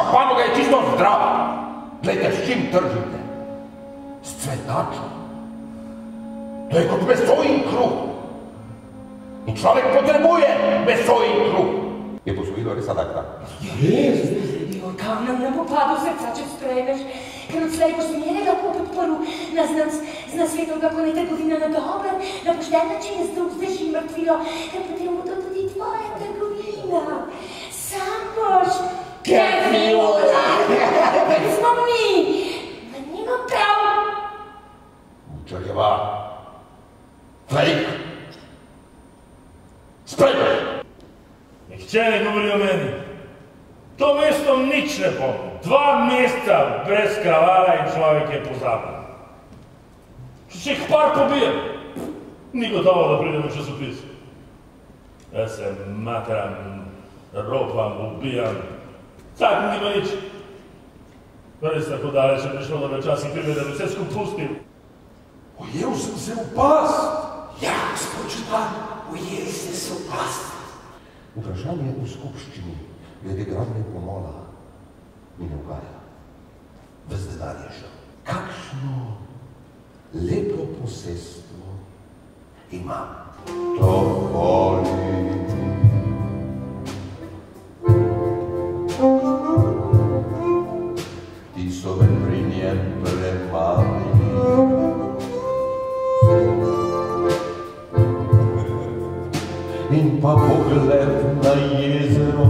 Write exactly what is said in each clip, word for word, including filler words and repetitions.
panuga je čisto zdrava. Gledajte, s čim tržite? S cvetačom. To je kot meso in kruh. In človek potrebuje meso in kruh. Je posvojilo res tak tak? Res? Kam nam na popadu srca, če sprejmeš, ker odslej boš mene lahko podporil na svetu, kako je trgovina na dober, na pošten način je združ zdrži mrtvilo, ker potem bo to tudi tvoja trgovina. Sam boš kefiola. Kaj smo mi? Ma nima prav. Bučarjeva. Flejk. Sprejmeš. Nihče ne govori o meni. To mesto nič ne pomni. Dva meseca brez kravala in človek je pozabil. Če se jih par pobije, ni gotovo, da pridem v časopis. Jaz se matram, ropam, ubijam. Vsak nima nič. Res tako daleč je prišlo, da me včasih pride, da bi vse skup pustil. Ujel sem se v past. Ja, gospod župan, ujeli ste se v past. Vprašanje v skupščini glede gradnje pomola mi ne ugaja. Ves denar je šel. Kakšno lepo posestvo imam. Topoli. Ti so me pri njem premali. In pa pogled na jezero,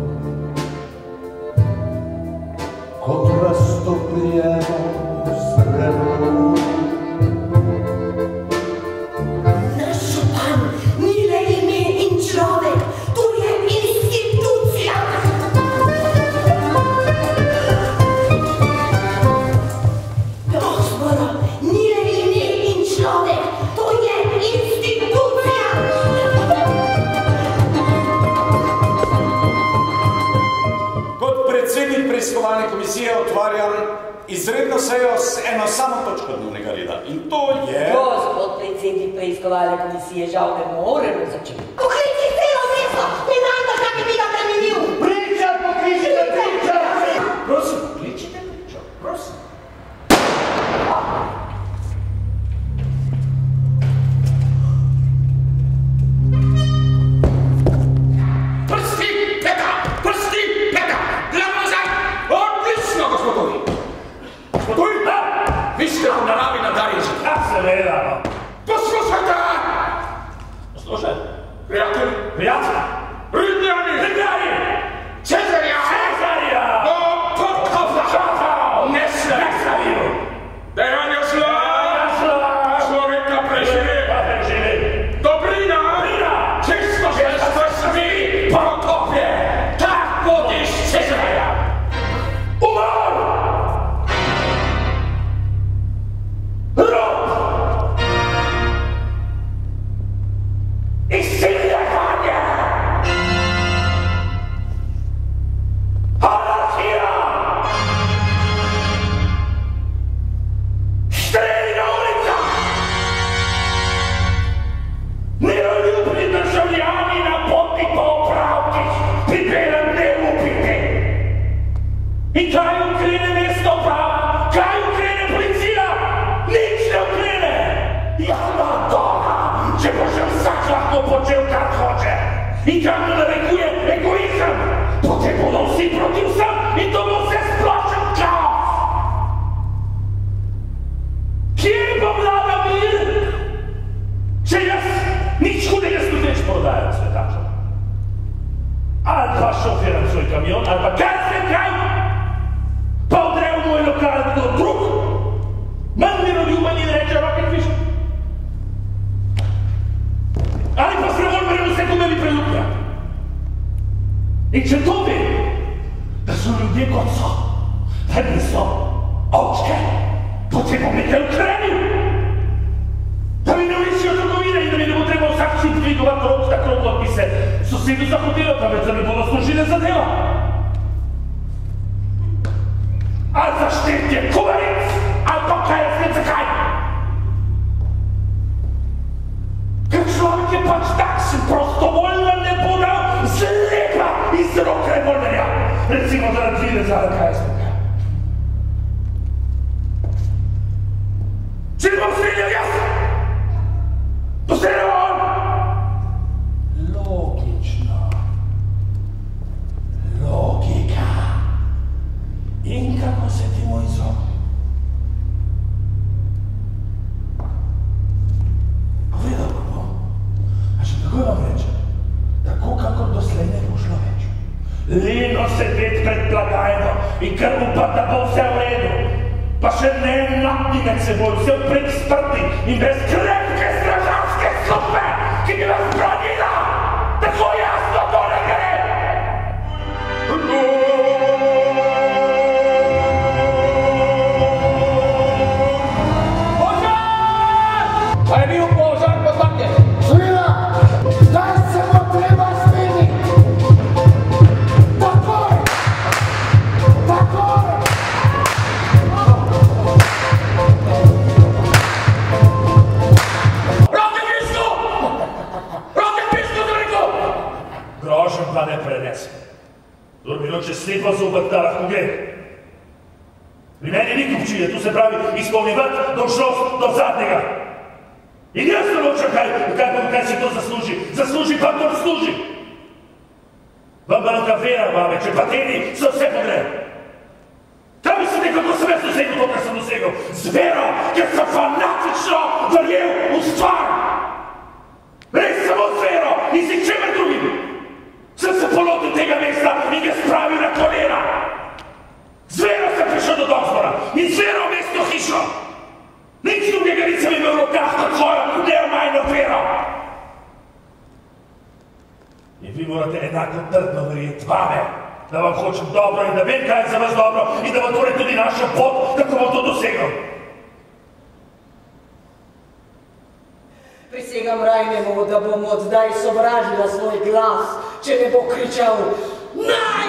kot raztopljeno srebro. Naš župan ni le ime in človek, to je institucija. Gospodo, ni le ime in človek, to je institucija. Predsednik preiskovalne komisije otvarjam izredno sejo s eno samo točko dnevnega reda. In to je... Gospod predsednik preiskovalne komisije, žal ne moremo začeti. Pokliči celo mesto, ne najbolj, da bi mi ga premenil. Priča, pokličite priča! Prosim, pokličite priča, prosim. Prsti, peka! Prsti, peka! Glavo nazaj! Odlično, gospoduj! Gospoduj! Vi ste v naravi nadarjeni. Ja, seveda, no. Poslušajte! Poslušaj. Prijatelj! Prijatelj! Rimljani! Rimljani! Cezarja! Cezarja! Do podkopna! Ne slavil! Dejanja zla! Dejanja zla! Človeka preživi! Pa preživi! Dobrina! Dobrina! Čisto gesto svi! Prokopje! Tak vodiš Cezarja! Umor! Rob! Izsiljevanje! Anarhija! Streli na ulicah! Miroljubni državljani na poti po opravkih pripeljam ne upite! In kaj ukrene mesto uprava? Kaj ukrene policija? Nič ne ukrene! Javna dona, če bo že vsak lahko počel, kar hoče. In kar mu narekuje egoizem, potem bodo vsi proti vsem in to bo vse splošen kaos. Kje bo vlada mir? Če jaz nič hudega skuteč prodajam svetačem. Ali pa šofiram svoj kamion, ali pa kar se kaj, pa odrev moj lokal kdo drug, manj miroljuben in reče rocket fish. Ali pa s revolverjem vse to meni preluplja. In če to vem, da so ljudje kot so, da niso ovčke, potem bom nekaj ukrenil. Da mi ne uničijo trgovine in da mi ne bo treba vsak čip dvigovati rok tako, kot bi se sosedu zahotelo, pa več da mi bodo služile za delo. Ali za štetje kumaric, ali pa kaj jaz ne zakaj. Ker človek je pač tak, si prostovoljno ne bo dal zlepa iz rok revolverja. recimo zaradi vide zada kaj je svoga. Če ne bom streljal jaz, to se ne on! Logično. Logika. In kako se ti mu izogni? Povedal ga bom, a še tako vam rečem, tako kakor doslej ne bo šlo več. Leno sedeti pred blagajno in kar upati, da bo vse v redu, pa še ne enotni med seboj, vse vprek sprti in brez krepke stražarske službe, ki bi vas branila, tako jasno to ne gre. Pa je bil požar postavke? Svila, zdaj se bo treba smeniti. Takoj! Takoj! Roke pisko! Roke pisko, sem rekel! Grožen pa ne prenese. Kdor mi noče slepo zopet da lahko gleda. Pri meni ni kupčije, tu se pravi izpolnjevati dolžnost do zadnjega. In jaz ne nočem, kaj, kaj, kaj si to zasluži. Zasluži pa to služi. Vam pa neka vera, mame, če pa teni so vse podrejo. Kaj mislite, kako sem jaz dosegel to, kar sem dosegel? Z vero, ker sem fanatično verjel v stvar. Res samo z vero in z ničemer drugim. Sem se polotil tega mesta in ga spravil na kolena. Z vero sem prišel do Doxmora in z vero v mestno hišo. Nič drugega nisem imel v rokah kot svojo neomajno vero. In vi morate enako trdno verjeti vame, da vam hočem dobro in da vem, kaj je za vas dobro in da bo torej tudi naša pot, kako bom to dosegel. Prisegam Rajnemu, da bom oddaj sovražila svoj glas, če ne bo kričal: Naj!